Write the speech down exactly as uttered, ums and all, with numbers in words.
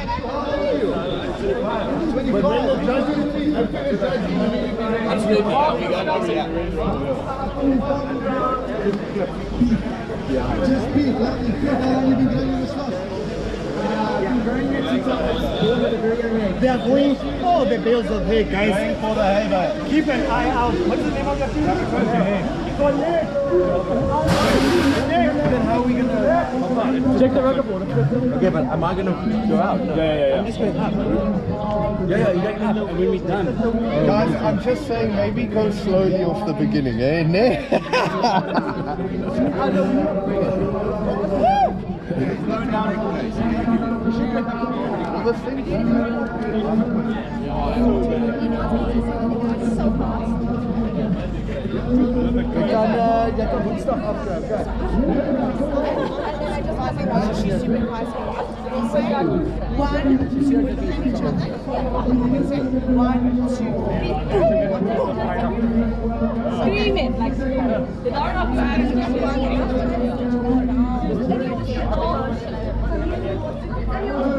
Just be, let me feel how long you've been doing this stuff. They are going for the bales of hay, guys. Going for the hay, mate. Keep an eye out. What's the name of your team? For Nick. Then how are we gonna check the record board? Okay, but am I gonna go out? No. Yeah, yeah, yeah. I'm just going up. Yeah, yeah, you don't up and when we're done. Guys, I'm just saying maybe go slowly off the beginning, eh? Ne? The thing Je kan, uh, je kan woensdag afkruipen. Kijk. Scream it like the door of God.